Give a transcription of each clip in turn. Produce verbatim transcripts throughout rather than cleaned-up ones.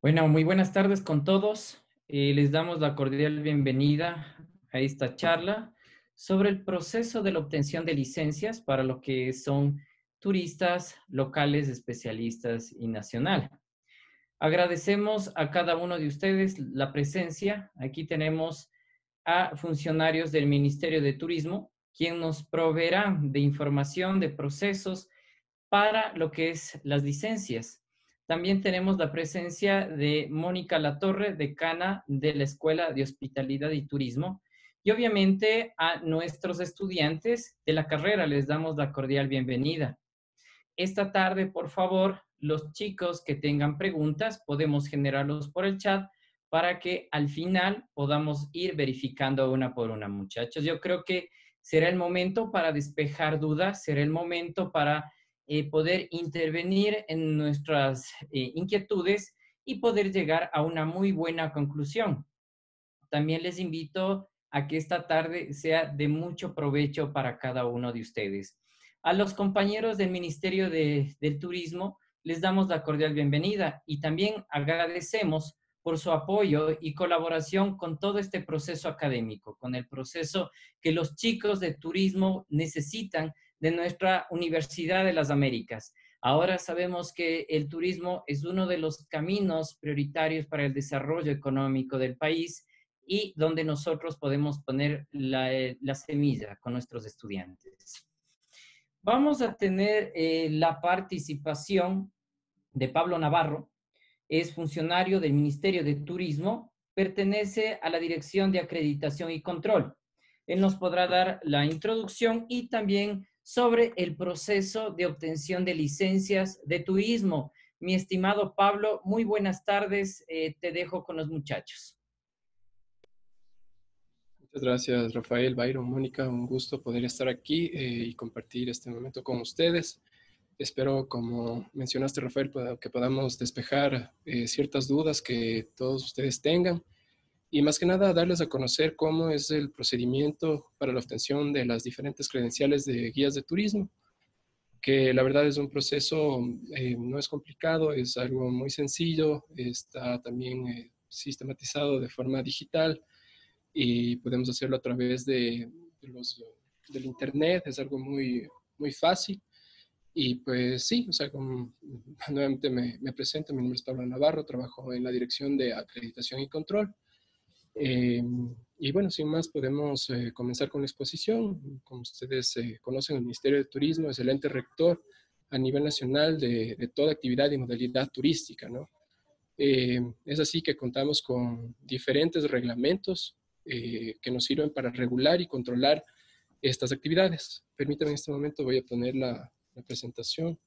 Bueno, muy buenas tardes con todos. Eh, les damos la cordial bienvenida a esta charla sobre el proceso de la obtención de licencias para lo que son turistas locales, especialistas y nacional. Agradecemos a cada uno de ustedes la presencia. Aquí tenemos a funcionarios del Ministerio de Turismo, quien nos proveerá de información, de procesos para lo que es las licencias. También tenemos la presencia de Mónica Latorre, decana de la Escuela de Hospitalidad y Turismo. Y obviamente a nuestros estudiantes de la carrera les damos la cordial bienvenida. Esta tarde, por favor, los chicos que tengan preguntas, podemos generarlos por el chat para que al final podamos ir verificando una por una, muchachos. Yo creo que será el momento para despejar dudas, será el momento para eh, poder intervenir en nuestras eh, inquietudes y poder llegar a una muy buena conclusión. También les invito a que esta tarde sea de mucho provecho para cada uno de ustedes. A los compañeros del Ministerio de, del Turismo les damos la cordial bienvenida y también agradecemos por su apoyo y colaboración con todo este proceso académico, con el proceso que los chicos de turismo necesitan de nuestra Universidad de las Américas. Ahora sabemos que el turismo es uno de los caminos prioritarios para el desarrollo económico del país y donde nosotros podemos poner la, la semilla con nuestros estudiantes. Vamos a tener eh, la participación de Pablo Navarro, es funcionario del Ministerio de Turismo, pertenece a la Dirección de Acreditación y Control. Él nos podrá dar la introducción y también sobre el proceso de obtención de licencias de turismo. Mi estimado Pablo, muy buenas tardes, eh, te dejo con los muchachos. Muchas gracias, Rafael, Byron, Mónica. Un gusto poder estar aquí eh, y compartir este momento con ustedes. Espero, como mencionaste, Rafael, que podamos despejar eh, ciertas dudas que todos ustedes tengan y más que nada darles a conocer cómo es el procedimiento para la obtención de las diferentes credenciales de guías de turismo, que la verdad es un proceso, eh, no es complicado, es algo muy sencillo, está también eh, sistematizado de forma digital y podemos hacerlo a través de, de los, del internet, es algo muy, muy fácil. Y pues sí, o sea, como, nuevamente me, me presento, mi nombre es Pablo Navarro, trabajo en la Dirección de Acreditación y Control. Eh, y bueno, sin más, podemos eh, comenzar con la exposición. Como ustedes eh, conocen, el Ministerio de Turismo es el ente rector a nivel nacional de, de toda actividad y modalidad turística, ¿no? Eh, es así que contamos con diferentes reglamentos eh, que nos sirven para regular y controlar estas actividades. Permítanme en este momento, voy a poner la, la presentación.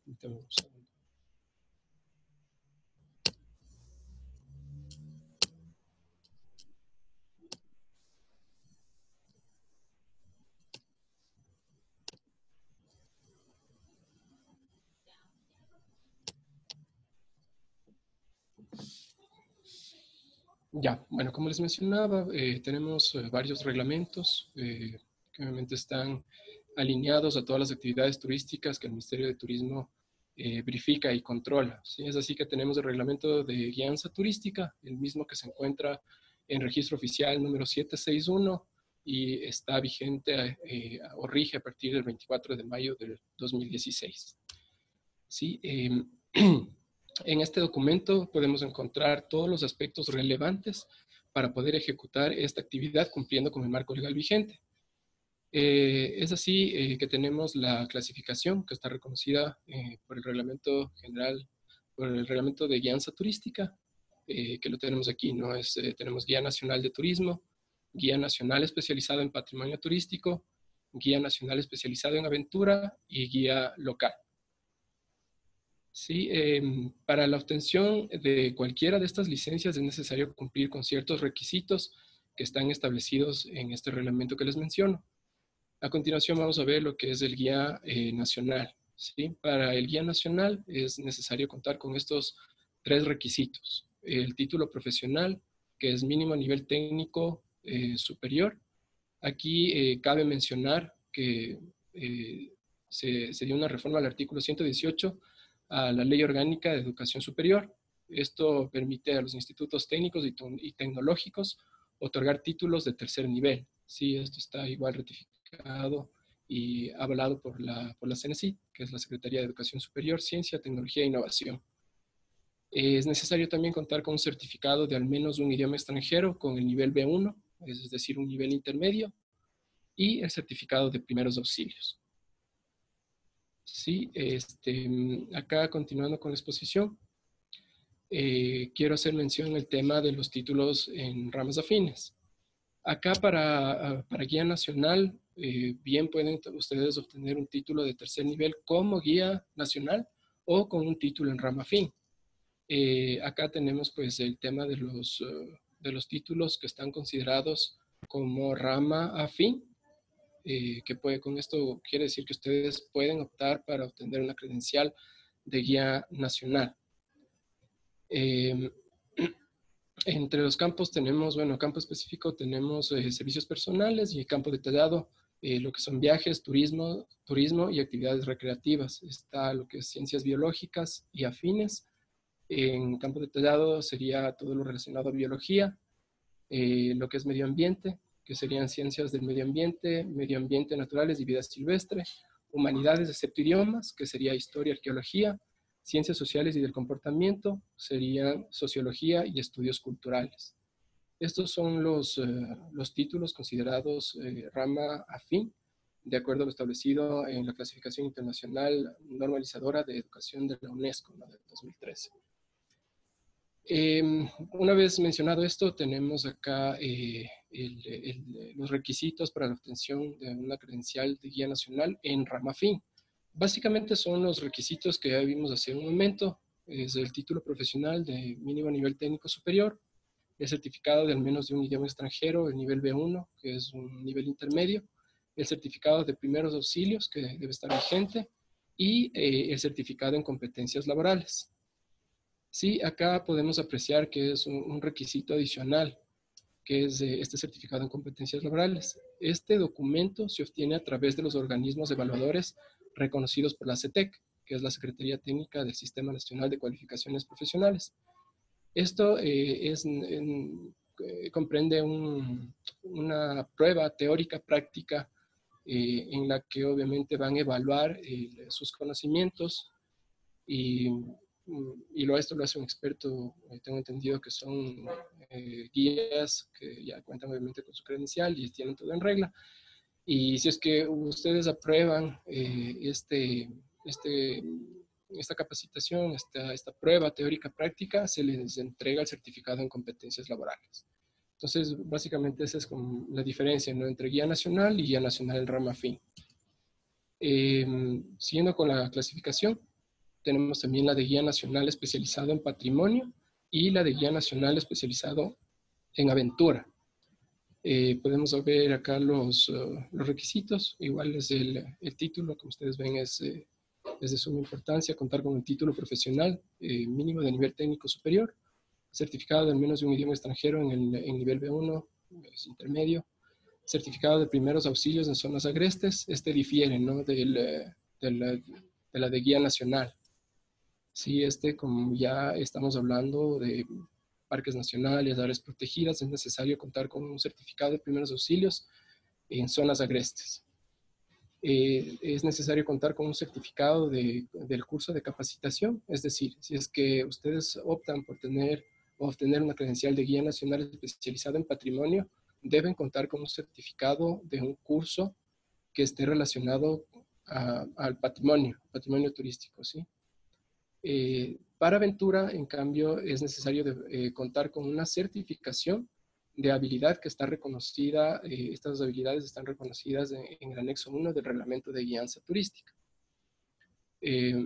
Ya, bueno, como les mencionaba, eh, tenemos eh, varios reglamentos eh, que obviamente están alineados a todas las actividades turísticas que el Ministerio de Turismo eh, verifica y controla, ¿sí? Es así que tenemos el reglamento de guianza turística, el mismo que se encuentra en registro oficial número setecientos sesenta y uno y está vigente eh, o rige a partir del veinticuatro de mayo del dos mil dieciséis. ¿Sí? Eh, En este documento podemos encontrar todos los aspectos relevantes para poder ejecutar esta actividad cumpliendo con el marco legal vigente. Eh, es así eh, que tenemos la clasificación que está reconocida eh, por el Reglamento General, por el Reglamento de Guianza Turística, eh, que lo tenemos aquí, ¿no? Es, eh, tenemos Guía Nacional de Turismo, Guía Nacional especializado en Patrimonio Turístico, Guía Nacional especializado en Aventura y Guía Local. Sí, eh, para la obtención de cualquiera de estas licencias es necesario cumplir con ciertos requisitos que están establecidos en este reglamento que les menciono. A continuación vamos a ver lo que es el guía eh, nacional. ¿Sí? Para el guía nacional es necesario contar con estos tres requisitos. El título profesional, que es mínimo a nivel técnico eh, superior. Aquí eh, cabe mencionar que eh, se, se dio una reforma al artículo ciento dieciocho a la Ley Orgánica de Educación Superior, Esto permite a los institutos técnicos y, y tecnológicos otorgar títulos de tercer nivel. Sí, esto está igual ratificado y avalado por la, por la CENESID, que es la Secretaría de Educación Superior, Ciencia, Tecnología e Innovación. Es necesario también contar con un certificado de al menos un idioma extranjero con el nivel B uno, es decir, un nivel intermedio, y el certificado de primeros auxilios. Sí, este, acá continuando con la exposición, eh, quiero hacer mención del tema de los títulos en ramas afines. Acá para, para guía nacional, eh, bien pueden ustedes obtener un título de tercer nivel como guía nacional o con un título en rama afín. Eh, acá tenemos pues el tema de los, uh, de los títulos que están considerados como rama afín, eh, que puede, con esto quiere decir que ustedes pueden optar para obtener una credencial de guía nacional. Eh, entre los campos tenemos, bueno, campo específico tenemos eh, servicios personales y campo detallado, eh, lo que son viajes, turismo, turismo y actividades recreativas. Está lo que es ciencias biológicas y afines. En campo detallado sería todo lo relacionado a biología, eh, lo que es medio ambiente, que serían ciencias del medio ambiente, medio ambiente naturales y vida silvestre, humanidades excepto idiomas, que sería historia, arqueología, ciencias sociales y del comportamiento, serían sociología y estudios culturales. Estos son los, eh, los títulos considerados eh, rama afín, de acuerdo a lo establecido en la clasificación internacional normalizadora de educación de la UNESCO, ¿no?, de dos mil trece. Eh, una vez mencionado esto, tenemos acá eh, el, el, los requisitos para la obtención de una credencial de guía nacional en rama afín. Básicamente son los requisitos que ya vimos hace un momento. Es el título profesional de mínimo nivel técnico superior, el certificado de al menos de un idioma extranjero, el nivel B uno, que es un nivel intermedio, el certificado de primeros auxilios, que debe estar vigente, y eh, el certificado en competencias laborales. Sí, acá podemos apreciar que es un, un requisito adicional, que es eh, este certificado en competencias laborales. Este documento se obtiene a través de los organismos evaluadores reconocidos por la CETEC, que es la Secretaría Técnica del Sistema Nacional de Cualificaciones Profesionales. Esto eh, es, en, eh, comprende un, una prueba teórica práctica eh, en la que obviamente van a evaluar eh, sus conocimientos y, y lo, esto lo hace un experto, eh, tengo entendido que son eh, guías que ya cuentan obviamente con su credencial y tienen todo en regla. Y si es que ustedes aprueban eh, este, este, esta capacitación, esta, esta prueba teórica práctica, se les entrega el certificado en competencias laborales. Entonces, básicamente esa es como la diferencia, ¿no?, entre guía nacional y guía nacional en rama afín. Eh, siguiendo con la clasificación, tenemos también la de guía nacional especializado en patrimonio y la de guía nacional especializado en aventura. Eh, podemos ver acá los, uh, los requisitos. Igual es el, el título, como ustedes ven, es, eh, es de suma importancia contar con el título profesional eh, mínimo de nivel técnico superior, certificado de al menos de un idioma extranjero en el en nivel B uno, es intermedio, certificado de primeros auxilios en zonas agrestes. Este difiere, ¿no?, del, de, la, de la de guía nacional. Sí, este, como ya estamos hablando de parques nacionales, áreas protegidas, es necesario contar con un certificado de primeros auxilios en zonas agrestes. Eh, es necesario contar con un certificado de, del curso de capacitación, es decir, si es que ustedes optan por tener o obtener una credencial de guía nacional especializada en patrimonio, deben contar con un certificado de un curso que esté relacionado a, al patrimonio, patrimonio turístico, ¿sí? Eh, para aventura, en cambio, es necesario de, eh, contar con una certificación de habilidad que está reconocida, eh, estas habilidades están reconocidas en, en el anexo uno del reglamento de guianza turística. Eh,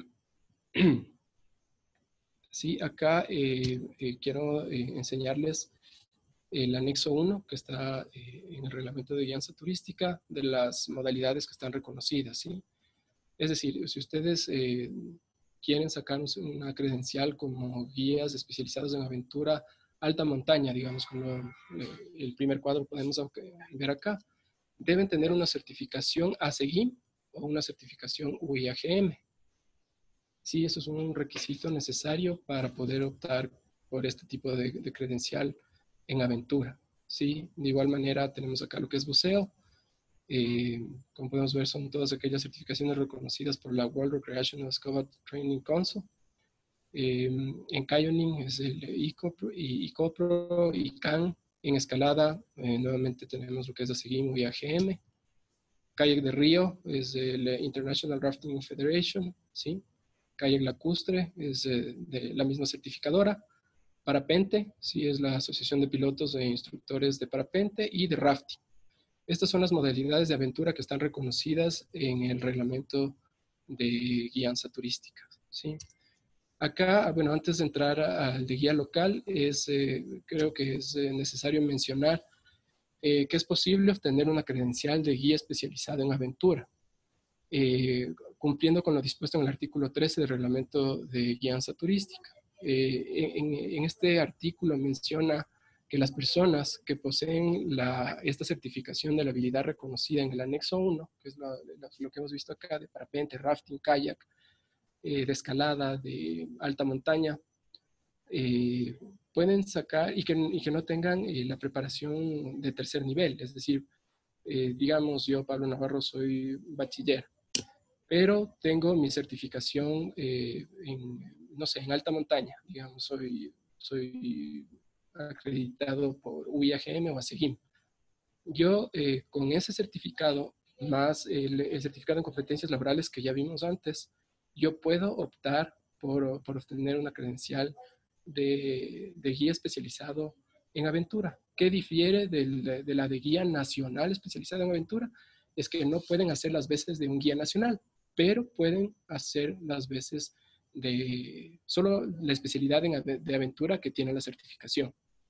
sí, acá eh, eh, quiero eh, enseñarles el anexo uno que está eh, en el reglamento de guianza turística de las modalidades que están reconocidas, ¿sí? Es decir, si ustedes eh, quieren sacar una credencial como guías especializados en aventura alta montaña, digamos, como el primer cuadro podemos ver acá, deben tener una certificación A S E G I M o una certificación U I A G M. Sí, eso es un requisito necesario para poder optar por este tipo de, de credencial en aventura. Sí, de igual manera tenemos acá lo que es buceo. Eh, como podemos ver, son todas aquellas certificaciones reconocidas por la World Recreational Scuba Training Council. Eh, en kayaking es el ICOPRO, y ICOPRO y CAN. En escalada, eh, nuevamente tenemos lo que es la SEGIM y A G M. Kayak de río es el International Rafting Federation, ¿sí? Kayak lacustre es eh, de la misma certificadora. Parapente, sí, es la Asociación de Pilotos e Instructores de Parapente y de Rafting. Estas son las modalidades de aventura que están reconocidas en el reglamento de guianza turística, ¿sí? Acá, bueno, antes de entrar al de guía local, es, eh, creo que es eh, necesario mencionar eh, que es posible obtener una credencial de guía especializada en aventura, eh, cumpliendo con lo dispuesto en el artículo trece del reglamento de guianza turística. Eh, en, en, este artículo menciona que las personas que poseen la, esta certificación de la habilidad reconocida en el anexo uno, que es la, la, lo que hemos visto acá, de parapente, rafting, kayak, eh, de escalada, de alta montaña, eh, pueden sacar y que, y que no tengan eh, la preparación de tercer nivel. Es decir, eh, digamos, yo, Pablo Navarro, soy bachiller, pero tengo mi certificación eh, en, no sé, en alta montaña. Digamos, soy, soy acreditado por U I A G M o ASEGIM. Yo, eh, con ese certificado, más el, el certificado en competencias laborales que ya vimos antes, yo puedo optar por, por obtener una credencial de, de guía especializado en aventura. ¿Qué difiere del, de la de guía nacional especializada en aventura? Es que no pueden hacer las veces de un guía nacional, pero pueden hacer las veces de solo la especialidad en, de aventura que tiene la certificación.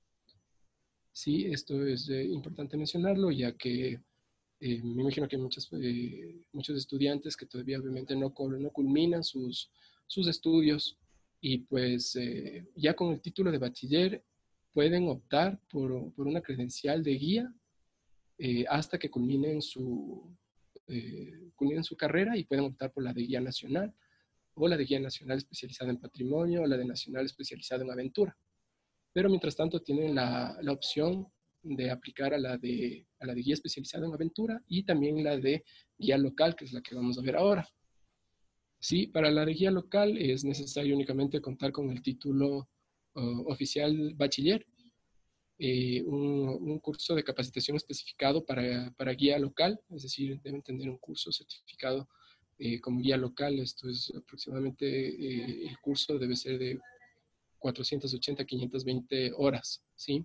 Sí, esto es eh, importante mencionarlo, ya que eh, me imagino que hay muchos, eh, muchos estudiantes que todavía obviamente no, no culminan sus, sus estudios y pues eh, ya con el título de bachiller pueden optar por, por una credencial de guía eh, hasta que culminen su, eh, culminen su carrera, y pueden optar por la de guía nacional o la de guía nacional especializada en patrimonio o la de nacional especializada en aventura. Pero mientras tanto tienen la, la opción de aplicar a la de, a la de guía especializada en aventura y también la de guía local, que es la que vamos a ver ahora. Sí, para la de guía local es necesario únicamente contar con el título uh, oficial bachiller, eh, un, un, curso de capacitación especificado para, para guía local, es decir, deben tener un curso certificado eh, como guía local. Esto es aproximadamente, eh, el curso debe ser de cuatrocientas ochenta a quinientas veinte horas, ¿sí?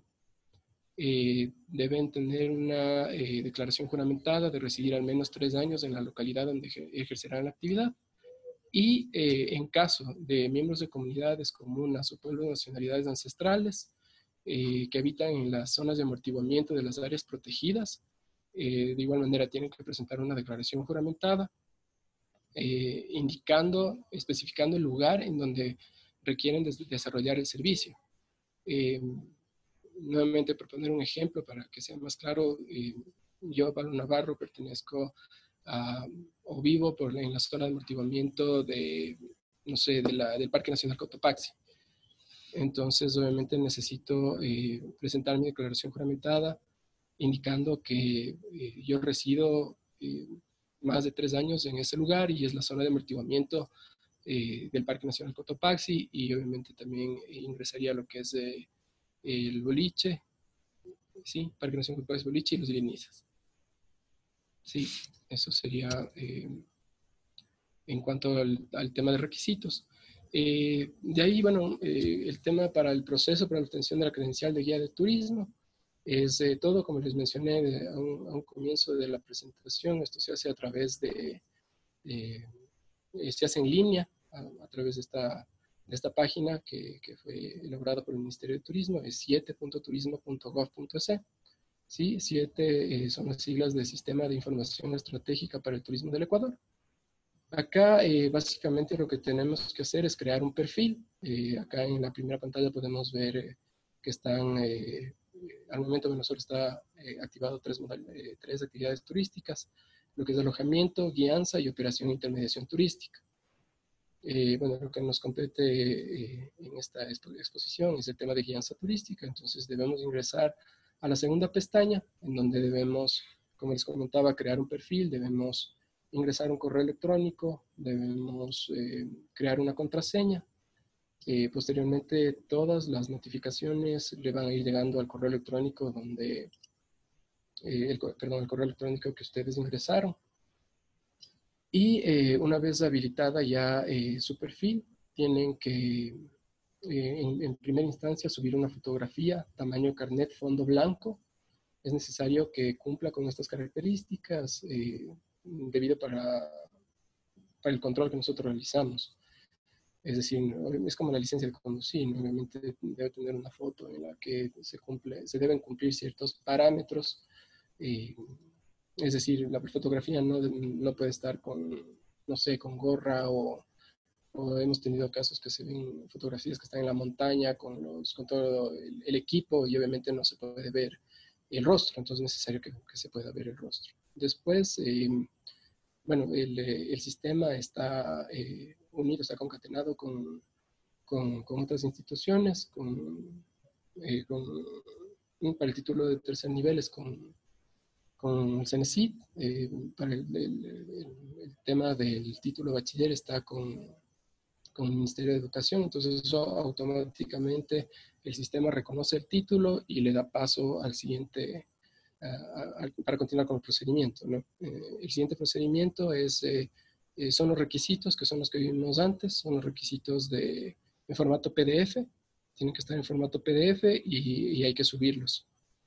Eh, deben tener una eh, declaración juramentada de residir al menos tres años en la localidad donde ejercerán la actividad. Y eh, en caso de miembros de comunidades, comunas o pueblos de nacionalidades ancestrales eh, que habitan en las zonas de amortiguamiento de las áreas protegidas, eh, de igual manera tienen que presentar una declaración juramentada eh, indicando, especificando el lugar en donde requieren des desarrollar el servicio. Eh, nuevamente, por poner un ejemplo para que sea más claro, eh, yo, Pablo Navarro, pertenezco a, o vivo por, en la zona de amortiguamiento de, no sé, de la, del Parque Nacional Cotopaxi. Entonces, obviamente, necesito eh, presentar mi declaración juramentada indicando que eh, yo resido eh, más de tres años en ese lugar y es la zona de amortiguamiento eh, del Parque Nacional Cotopaxi, y obviamente también ingresaría a lo que es eh, el boliche, ¿sí? Parque Nacional Cotopaxi, boliche y los Ilinizas. Sí, eso sería eh, en cuanto al, al, tema de requisitos. Eh, de ahí, bueno, eh, el tema para el proceso para la obtención de la credencial de guía de turismo es eh, todo, como les mencioné de, a, un, a, un, comienzo de la presentación. Esto se hace a través de, eh, se hace en línea, a, a través de esta, de esta página que, que fue elaborada por el Ministerio de Turismo, es siete punto turismo punto gov punto es. Sí, siete eh, son las siglas del Sistema de Información Estratégica para el Turismo del Ecuador. Acá eh, básicamente lo que tenemos que hacer es crear un perfil. Eh, acá en la primera pantalla podemos ver eh, que están, eh, al momento de nosotros está eh, activado tres, eh, tres actividades turísticas, lo que es alojamiento, guianza y operación e intermediación turística. Eh, bueno, lo que nos compete eh, en esta expo exposición es el tema de guianza turística. Entonces debemos ingresar a la segunda pestaña, en donde debemos, como les comentaba, crear un perfil, debemos ingresar un correo electrónico, debemos eh, crear una contraseña. Eh, posteriormente, todas las notificaciones le van a ir llegando al correo electrónico donde, eh, el, perdón, el correo electrónico que ustedes ingresaron. Y eh, una vez habilitada ya eh, su perfil, tienen que, eh, en, en, primera instancia, subir una fotografía tamaño carnet fondo blanco. Es necesario que cumpla con estas características eh, debido para, para el control que nosotros realizamos. Es decir, es como la licencia de conducir, ¿no? Obviamente debe tener una foto en la que se, cumple, se deben cumplir ciertos parámetros. Eh, es decir, la fotografía no, no puede estar con, no sé, con gorra o, o hemos tenido casos que se ven fotografías que están en la montaña con, los, con todo el, el equipo y obviamente no se puede ver el rostro, entonces es necesario que, que se pueda ver el rostro. Después, eh, bueno, el, el, sistema está eh, unido, está concatenado con, con, con otras instituciones, con, eh, con, para el título de tercer nivel es con con el CENESID, eh, para el, el, el, el, tema del título de bachiller está con, con el Ministerio de Educación, entonces eso automáticamente el sistema reconoce el título y le da paso al siguiente, a, a, para continuar con el procedimiento, ¿no? Eh, el siguiente procedimiento es, eh, eh, son los requisitos, que son los que vimos antes, son los requisitos de, en formato P D F, tienen que estar en formato P D F y, y hay que subirlos.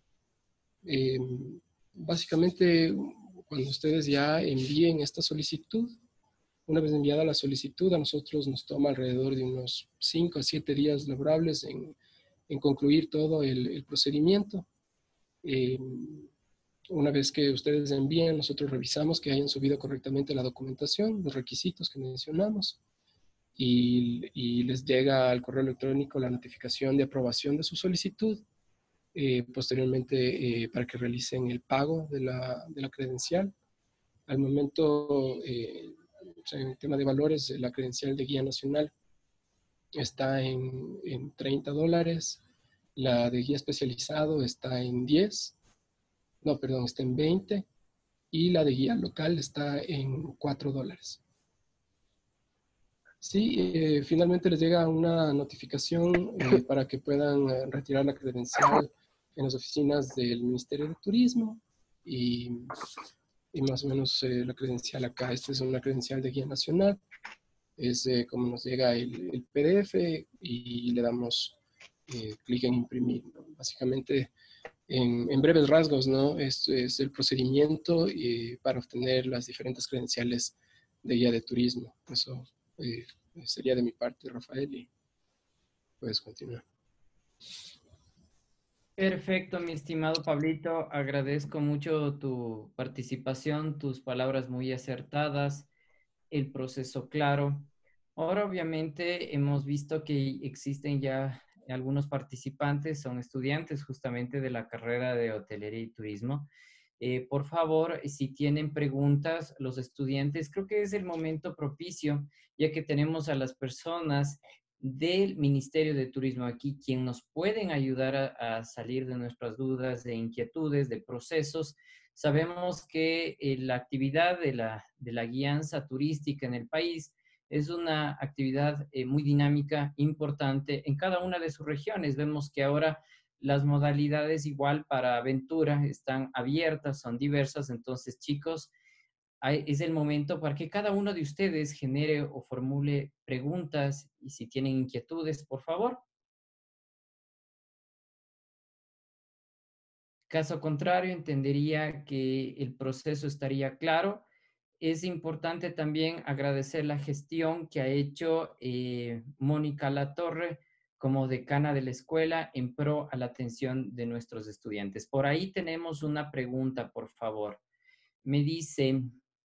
Eh, Básicamente, cuando ustedes ya envíen esta solicitud, una vez enviada la solicitud, a nosotros nos toma alrededor de unos cinco a siete días laborables en, en concluir todo el, el procedimiento. Eh, una vez que ustedes envíen, nosotros revisamos que hayan subido correctamente la documentación, los requisitos que mencionamos, y, y les llega al correo electrónico la notificación de aprobación de su solicitud. Eh, posteriormente eh, para que realicen el pago de la, de la credencial. Al momento, eh, o sea, en el tema de valores, la credencial de guía nacional está en, en treinta dólares, la de guía especializado está en diez, no, perdón, está en veinte, y la de guía local está en cuatro dólares. Sí, eh, finalmente les llega una notificación eh, para que puedan eh, retirar la credencial en las oficinas del Ministerio de Turismo y, y más o menos eh, la credencial acá, esta es una credencial de guía nacional, es eh, como nos llega el, el P D F y le damos eh, clic en imprimir, ¿no? Básicamente, en, en, breves rasgos, ¿no? Esto es el procedimiento eh, para obtener las diferentes credenciales de guía de turismo. Eso eh, sería de mi parte, Rafael, y puedes continuar. Perfecto, mi estimado Pablito. Agradezco mucho tu participación, tus palabras muy acertadas, el proceso claro. Ahora, obviamente, hemos visto que existen ya algunos participantes, son estudiantes justamente de la carrera de hotelería y turismo. Eh, por favor, si tienen preguntas, los estudiantes, creo que es el momento propicio, ya que tenemos a las personas del Ministerio de Turismo aquí, quien nos pueden ayudar a, a salir de nuestras dudas, de inquietudes, de procesos. Sabemos que eh, la actividad de la, de la guianza turística en el país es una actividad eh, muy dinámica, importante en cada una de sus regiones. Vemos que ahora las modalidades igual para aventura están abiertas, son diversas. Entonces, chicos, hay, es el momento para que cada uno de ustedes genere o formule preguntas y si tienen inquietudes, por favor. Caso contrario, entendería que el proceso estaría claro. Es importante también agradecer la gestión que ha hecho eh, Mónica Latorre como decana de la escuela en pro a la atención de nuestros estudiantes. Por ahí tenemos una pregunta, por favor. Me dice,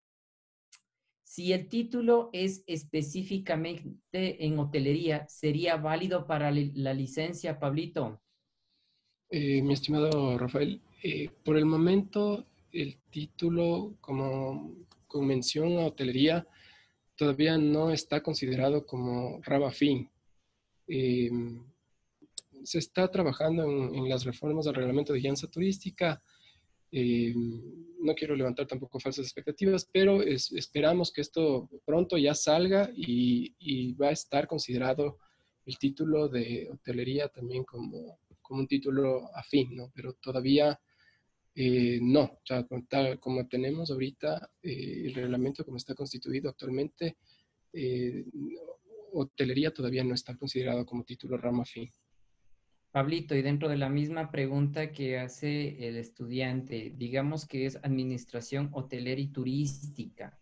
si el título es específicamente en hotelería, ¿sería válido para la licencia, Pablito? Eh, mi estimado Rafael, eh, por el momento el título como con mención a hotelería todavía no está considerado como rama afín. Eh, Se está trabajando en, en, las reformas del reglamento de guianza turística. Eh, no quiero levantar tampoco falsas expectativas, pero es, esperamos que esto pronto ya salga y, y va a estar considerado el título de hotelería también como, como un título afín, ¿no? Pero todavía eh, no, o sea, tal, como tenemos ahorita eh, el reglamento como está constituido actualmente, eh, hotelería todavía no está considerado como título rama afín. Pablito, y dentro de la misma pregunta que hace el estudiante, digamos que es administración hotelera y turística.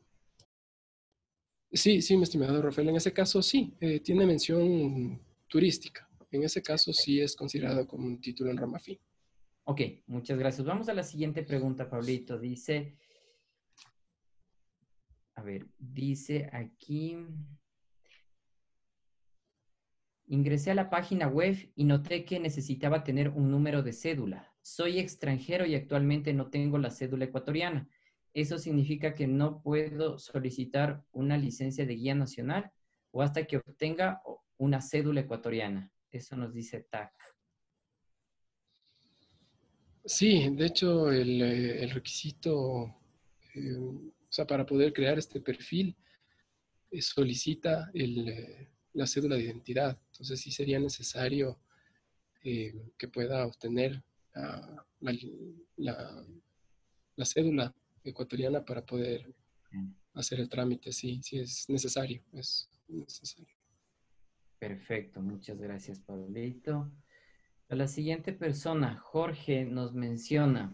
Sí, sí, mi estimado Rafael, en ese caso sí, eh, tiene mención turística. En ese caso sí es considerado como un título en rama afín. Ok, muchas gracias. Vamos a la siguiente pregunta, Pablito. Dice, a ver, dice aquí, ingresé a la página web y noté que necesitaba tener un número de cédula. Soy extranjero y actualmente no tengo la cédula ecuatoriana. ¿Eso significa que no puedo solicitar una licencia de guía nacional o hasta que obtenga una cédula ecuatoriana? Eso nos dice T A C. Sí, de hecho el, eh, el requisito, eh, o sea, para poder crear este perfil, eh, solicita el, eh, la cédula de identidad. Entonces sí sería necesario eh, que pueda obtener uh, la, la, la cédula ecuatoriana para poder hacer el trámite. Sí, sí es necesario, es necesario. Perfecto, muchas gracias, Pablito. A la siguiente persona, Jorge, nos menciona,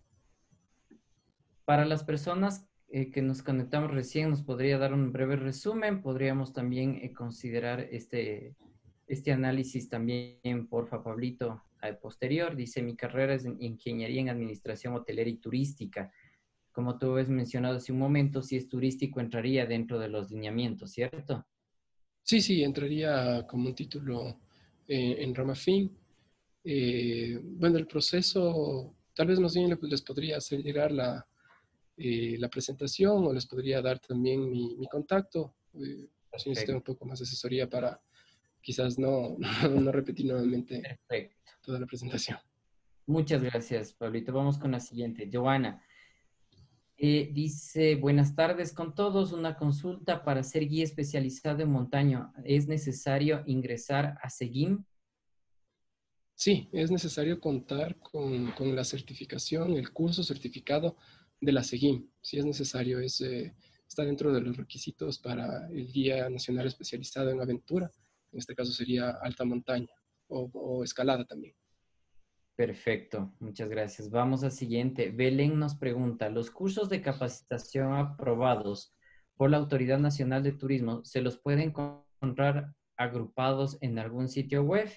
para las personas eh, que nos conectamos recién, nos podría dar un breve resumen, podríamos también eh, considerar este, este análisis también, porfa, Pablito, al posterior. Dice, mi carrera es en Ingeniería en Administración Hotelera y Turística. Como tú has mencionado hace un momento, si es turístico, entraría dentro de los lineamientos, ¿cierto? Sí, sí, entraría como un título eh, en rama fin. Eh, bueno, el proceso, tal vez más bien les podría hacer llegar la, eh, la presentación o les podría dar también mi, mi contacto. Eh, si necesitan un Perfecto, poco más de asesoría para quizás no, no repetir nuevamente perfecto. toda la presentación. Muchas gracias, Pablito. Vamos con la siguiente. Joana. Eh, dice, buenas tardes con todos. Una consulta para ser guía especializado en montaña. ¿Es necesario ingresar a SEGIM? Sí, es necesario contar con, con la certificación, el curso certificado de la SEGIM. Sí es necesario, es, eh, está dentro de los requisitos para el guía nacional especializado en aventura. En este caso sería alta montaña o, o escalada también. Perfecto, muchas gracias. Vamos al siguiente. Belén nos pregunta, ¿los cursos de capacitación aprobados por la Autoridad Nacional de Turismo se los pueden encontrar agrupados en algún sitio web?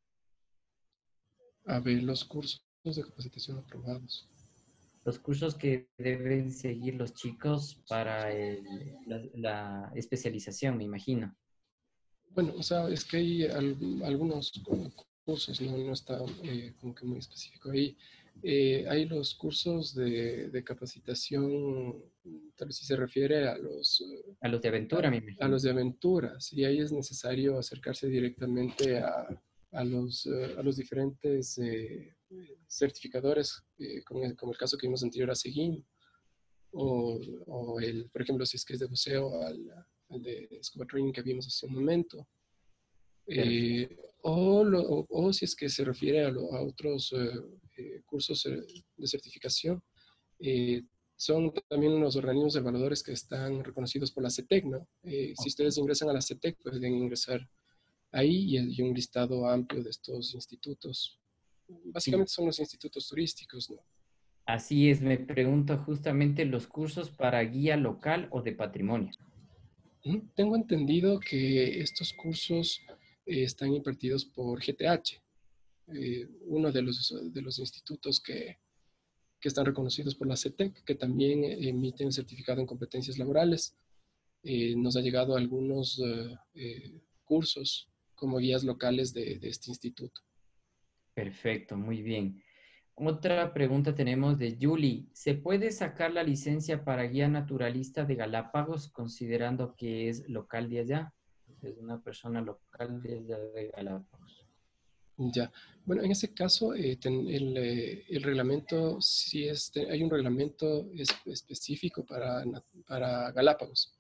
A ver, los cursos de capacitación aprobados. Los cursos que deben seguir los chicos para el- la, la especialización, me imagino. Bueno, o sea, es que hay al- algunos cursos, no, no está eh, como que muy específico ahí. Eh, hay los cursos de, de capacitación, tal vez si se refiere a los, eh, A los de aventura, me a, a imagino. los de aventuras, y ahí es necesario acercarse directamente a, a los, eh, a los diferentes eh, certificadores, eh, como, el, como el caso que vimos anterior a Seguin, o, o el, por ejemplo, si es que es de buceo, al, al de Scuba Training que vimos hace un momento. Perfecto. Eh, o, lo, o, o, si es que se refiere a, lo, a otros eh, eh, cursos eh, de certificación, eh, son también unos organismos evaluadores que están reconocidos por la CETEC, ¿no? Eh, si Ok. ustedes ingresan a la CETEC, pueden ingresar ahí y hay un listado amplio de estos institutos. Sí, Básicamente son los institutos turísticos, ¿no? así es. Me pregunto justamente los cursos para guía local o de patrimonio. Tengo entendido que estos cursos eh, están impartidos por G T H, eh, uno de los, de los institutos que, que están reconocidos por la CETEC, que también emiten certificado en competencias laborales. Eh, nos ha llegado algunos uh, eh, cursos como guías locales de, de, este instituto. Perfecto, muy bien. Otra pregunta tenemos de Julie. ¿Se puede sacar la licencia para guía naturalista de Galápagos considerando que es local de allá? Es una persona local de allá de Galápagos. Ya. Bueno, en ese caso, eh, ten- el, eh, el reglamento, sí es, te- hay un reglamento es- específico para, na- para Galápagos.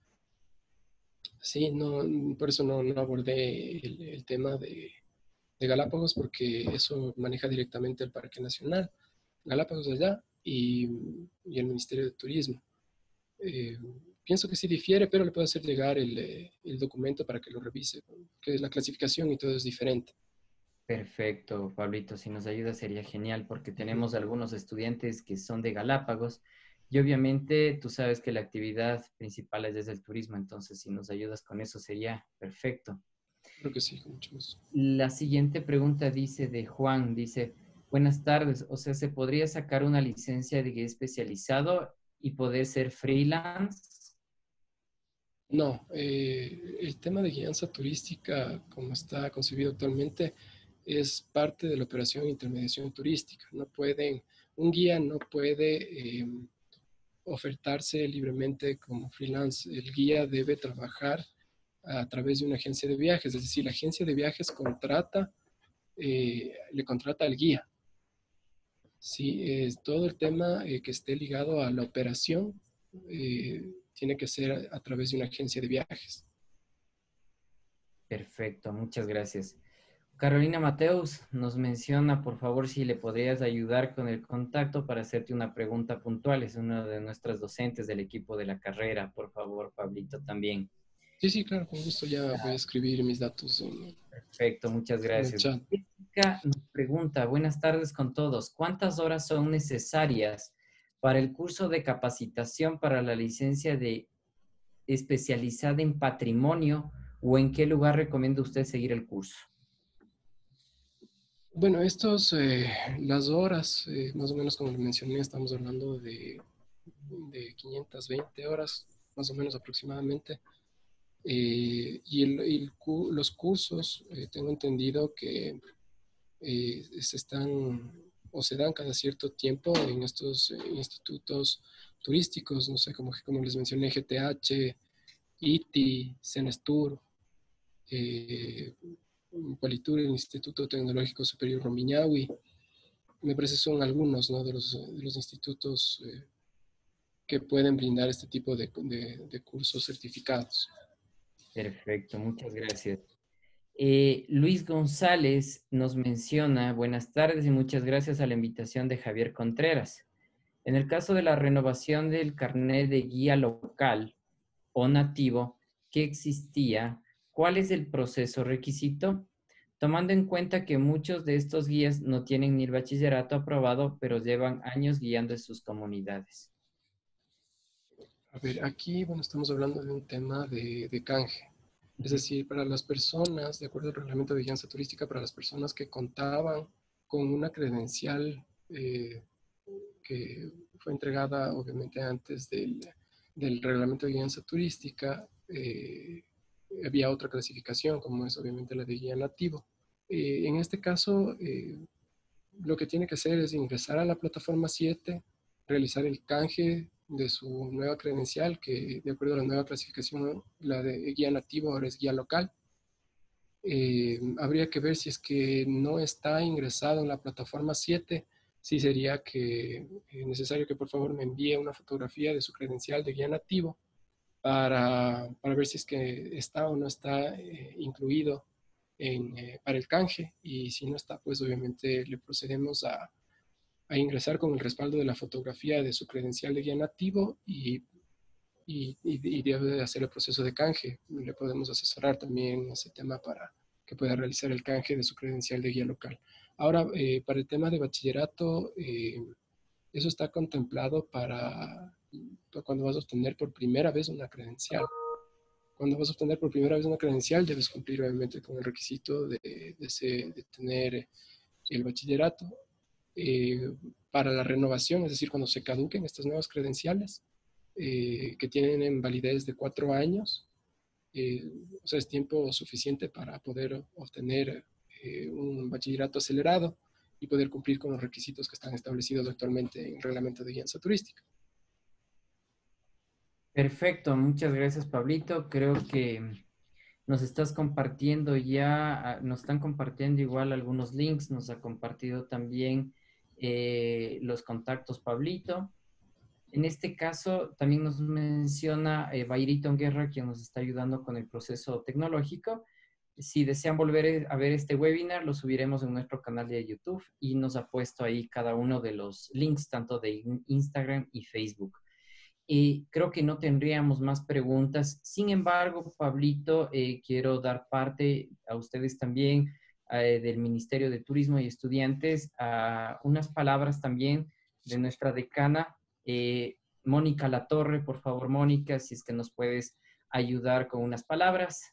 Sí, no, por eso no, no abordé el, el tema de, de Galápagos, porque eso maneja directamente el Parque Nacional, Galápagos de allá y, y el Ministerio de Turismo. Eh, Pienso que sí difiere, pero le puedo hacer llegar el, eh, el documento para que lo revise, que la clasificación y todo es diferente. Perfecto, Pablito. Si nos ayuda sería genial porque Ujú. tenemos algunos estudiantes que son de Galápagos y obviamente tú sabes que la actividad principal es desde el turismo, entonces si nos ayudas con eso sería perfecto. Creo que sí, con mucho gusto. La siguiente pregunta dice de Juan, dice, buenas tardes, o sea, ¿se podría sacar una licencia de guía especializado y poder ser freelance? No, eh, el tema de guianza turística, como está concebido actualmente, es parte de la operación de intermediación turística. No pueden, un guía no puede eh, ofertarse libremente como freelance. El guía debe trabajar a través de una agencia de viajes, es decir, la agencia de viajes contrata, eh, le contrata al guía. Sí, es todo el tema eh, que esté ligado a la operación eh, tiene que ser a, a través de una agencia de viajes. Perfecto, muchas gracias. Carolina Mateus nos menciona, por favor, si le podrías ayudar con el contacto para hacerte una pregunta puntual. Es una de nuestras docentes del equipo de la carrera. Por favor, Pablito, también. Sí, sí, claro, con gusto ya voy a escribir mis datos en, Perfecto, muchas en el gracias. chat. Jessica nos pregunta, buenas tardes con todos. ¿Cuántas horas son necesarias para el curso de capacitación para la licencia de especializada en patrimonio o en qué lugar recomienda usted seguir el curso? Bueno, estos, eh, las horas, eh, más o menos como le mencioné, estamos hablando de, de quinientas veinte horas, más o menos aproximadamente. Eh, y el, el cu- los cursos, eh, tengo entendido que eh, se están o se dan cada cierto tiempo en estos eh, institutos turísticos, no sé, como, como les mencioné, G T H, I T I, Cenestur, eh, Qualitur, el Instituto Tecnológico Superior Romiñahui. Me parece son algunos, ¿no?, de, los, de los institutos eh, que pueden brindar este tipo de, de, de cursos certificados. Perfecto, muchas gracias. Eh, Luis González nos menciona, buenas tardes y muchas gracias a la invitación de Javier Contreras. En el caso de la renovación del carnet de guía local o nativo que existía, ¿cuál es el proceso requisito? Tomando en cuenta que muchos de estos guías no tienen ni el bachillerato aprobado, pero llevan años guiando en sus comunidades. A ver, aquí, bueno, estamos hablando de un tema de, de canje. Es decir, para las personas, de acuerdo al reglamento de guianza turística, para las personas que contaban con una credencial eh, que fue entregada obviamente antes del, del reglamento de guianza turística, eh, había otra clasificación, como es obviamente la de guía nativo. Eh, en este caso, eh, lo que tiene que hacer es ingresar a la plataforma siete, realizar el canje de su nueva credencial, que de acuerdo a la nueva clasificación, la de guía nativo ahora es guía local. Eh, habría que ver si es que no está ingresado en la plataforma siete, sí sería que eh, necesario que por favor me envíe una fotografía de su credencial de guía nativo para, para ver si es que está o no está eh, incluido en, eh, para el canje, y si no está, pues obviamente le procedemos a, a ingresar con el respaldo de la fotografía de su credencial de guía nativo y, y, y, y debe hacer el proceso de canje. Le podemos asesorar también ese tema para que pueda realizar el canje de su credencial de guía local. Ahora, eh, para el tema de bachillerato, eh, eso está contemplado para, para cuando vas a obtener por primera vez una credencial. Cuando vas a obtener por primera vez una credencial, debes cumplir obviamente con el requisito de, de, ese, de tener el bachillerato. Eh, para la renovación, es decir, cuando se caduquen estas nuevas credenciales, eh, que tienen validez de cuatro años, eh, o sea, es tiempo suficiente para poder obtener eh, un bachillerato acelerado. y poder cumplir con los requisitos que están establecidos actualmente en el reglamento de guianza turística. Perfecto, muchas gracias, Pablito. Creo que nos estás compartiendo ya, ah, nos están compartiendo igual algunos links, nos ha compartido también eh, los contactos Pablito. En este caso, también nos menciona eh, Bayriton Guerra, quien nos está ayudando con el proceso tecnológico. Si desean volver a ver este webinar, lo subiremos en nuestro canal de YouTube y nos ha puesto ahí cada uno de los links, tanto de Instagram y Facebook. Y creo que no tendríamos más preguntas. Sin embargo, Pablito, eh, quiero dar parte a ustedes también eh, del Ministerio de Turismo y Estudiantes a unas palabras también de nuestra decana, eh, Mónica Latorre. Por favor, Mónica, si es que nos puedes ayudar con unas palabras.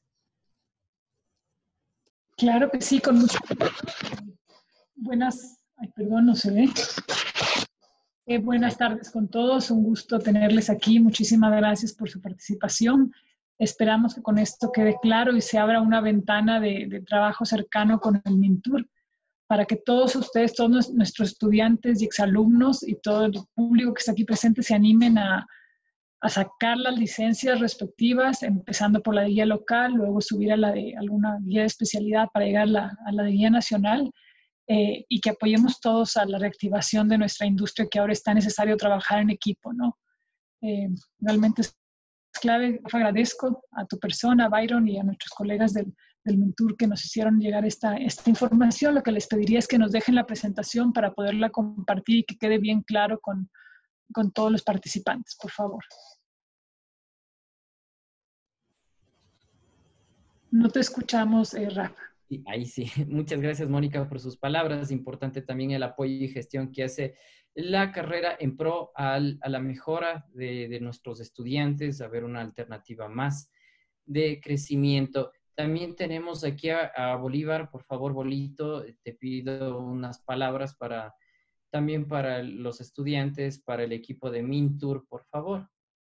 Claro que sí, con mucho. Buenas, ay, perdón, no se ve. Eh, buenas tardes con todos, un gusto tenerles aquí. Muchísimas gracias por su participación. Esperamos que con esto quede claro y se abra una ventana de, de trabajo cercano con el MINTUR para que todos ustedes, todos nuestros estudiantes y exalumnos y todo el público que está aquí presente se animen a, a sacar las licencias respectivas, empezando por la de guía local, luego subir a la de alguna guía de especialidad para llegar a la, a la de guía nacional. Eh, y que apoyemos todos a la reactivación de nuestra industria, que ahora está necesario trabajar en equipo, ¿no? Eh, realmente es clave. Agradezco a tu persona, Byron, y a nuestros colegas del, del MINTUR que nos hicieron llegar esta, esta información. Lo que les pediría es que nos dejen la presentación para poderla compartir y que quede bien claro con, con todos los participantes, por favor. No te escuchamos, eh, Rafa. Sí, ahí sí. Muchas gracias, Mónica, por sus palabras. Importante también el apoyo y gestión que hace la carrera en pro al, a la mejora de, de nuestros estudiantes, a ver una alternativa más de crecimiento. También tenemos aquí a, a Bolívar. Por favor, Bolito, te pido unas palabras para también para los estudiantes, para el equipo de MINTUR, por favor.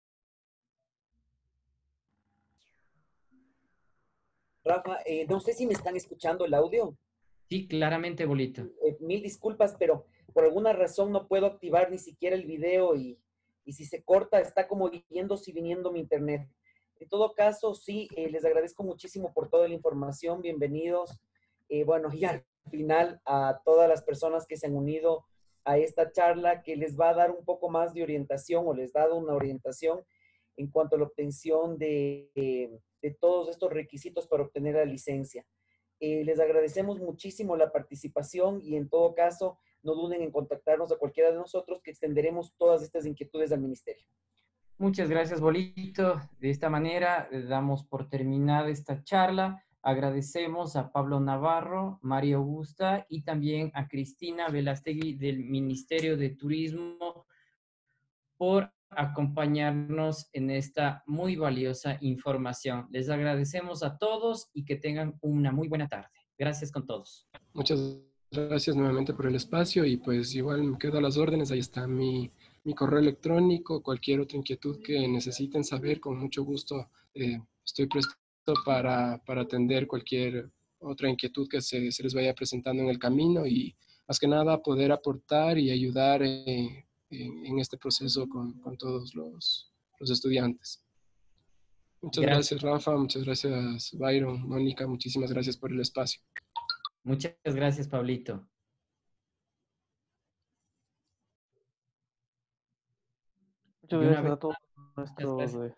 Rafa, eh, no sé si me están escuchando el audio. Sí, claramente, Bolito. Eh, mil disculpas, pero por alguna razón no puedo activar ni siquiera el video y, y si se corta está como yéndose y viniendo mi internet. En todo caso, sí, eh, les agradezco muchísimo por toda la información. Bienvenidos. Eh, bueno, y al final a todas las personas que se han unido a esta charla que les va a dar un poco más de orientación o les ha dado una orientación en cuanto a la obtención de, de, de todos estos requisitos para obtener la licencia. Eh, les agradecemos muchísimo la participación y en todo caso no duden en contactarnos a cualquiera de nosotros que extenderemos todas estas inquietudes al ministerio. Muchas gracias, Bolito. De esta manera eh, damos por terminada esta charla. Agradecemos a Pablo Navarro, María Augusta y también a Cristina Velastegui del Ministerio de Turismo por acompañarnos en esta muy valiosa información. Les agradecemos a todos y que tengan una muy buena tarde. Gracias con todos. Muchas gracias nuevamente por el espacio y pues igual me quedo a las órdenes. Ahí está mi, mi correo electrónico, cualquier otra inquietud que necesiten saber, con mucho gusto eh, estoy presto para, para atender cualquier otra inquietud que se, se les vaya presentando en el camino y más que nada poder aportar y ayudar eh, en, en este proceso con, con todos los, los estudiantes. Muchas gracias. gracias, Rafa. Muchas gracias, Byron, Mónica. Muchísimas gracias por el espacio. Muchas gracias, Pablito. Muchas gracias vez... a todos nuestros... Eh...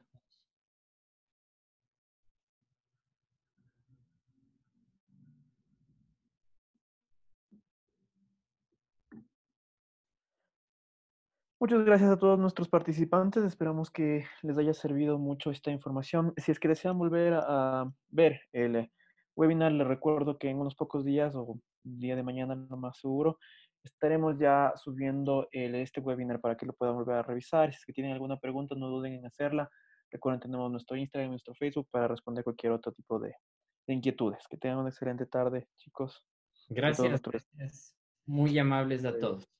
Muchas gracias a todos nuestros participantes. Esperamos que les haya servido mucho esta información. Si es que desean volver a, a ver el webinar, les recuerdo que en unos pocos días o el día de mañana, no más seguro, estaremos ya subiendo el, este webinar para que lo puedan volver a revisar. Si es que tienen alguna pregunta, no duden en hacerla. Recuerden, tenemos nuestro Instagram y nuestro Facebook para responder cualquier otro tipo de, de inquietudes. Que tengan una excelente tarde, chicos. Gracias, gracias. Muy amables a todos.